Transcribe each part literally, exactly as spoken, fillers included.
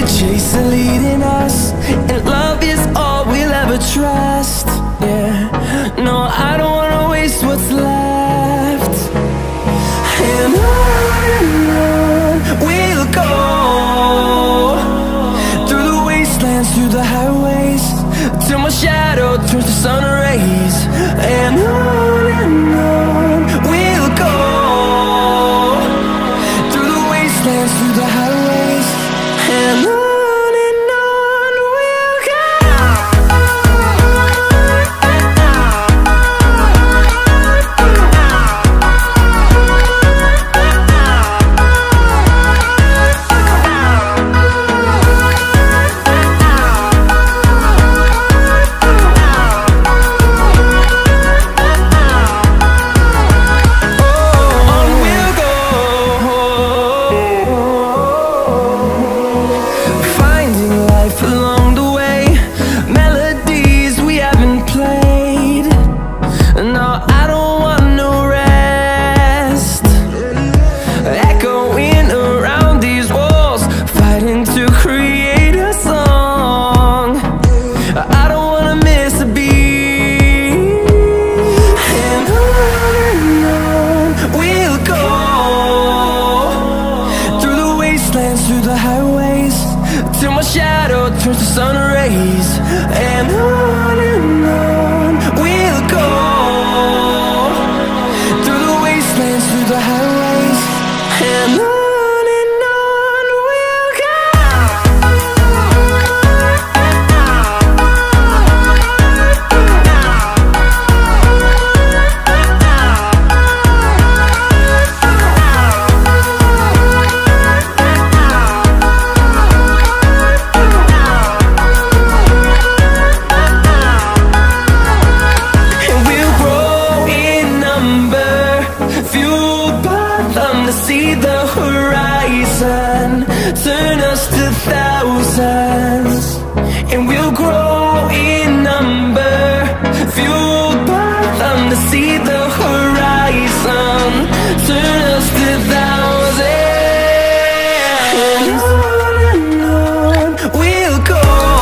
chase are leading us, and love is all we'll ever trust. Yeah, no, I don't wanna waste what's left. And on and on we'll go, through the wastelands, through the highways, till my shadow turns to sun rays. And on and on we'll go, through the wastelands, through the highways, and on. Through the highways, till my shadow turns to sun rays. And on and on we'll go, through the wastelands, through the highways, and on. See the horizon turn us to thousands, and we'll grow in number, fueled by them. To see the horizon turn us to thousands, and on and on we'll go,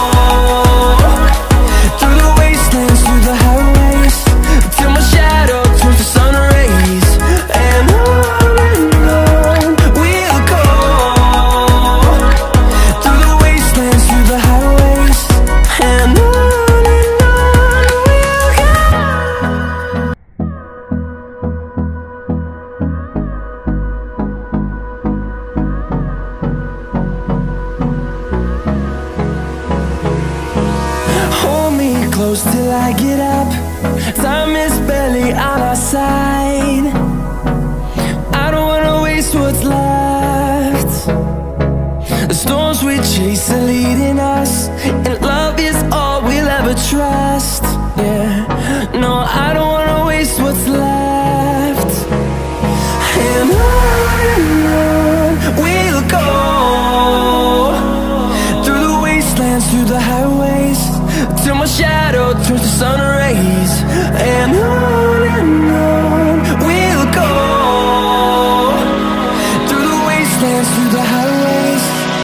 through the wastelands, through the highways, till my shadow turns to sun rays. And on close till I get up, time is barely on our side. I don't wanna waste what's left. The storms we chase are leading us, and love is all we'll ever trust. Yeah, no, I don't wanna waste what's left. And on and on we'll go, through the wastelands, through the highways, till my shadow turns to sun rays. And on and on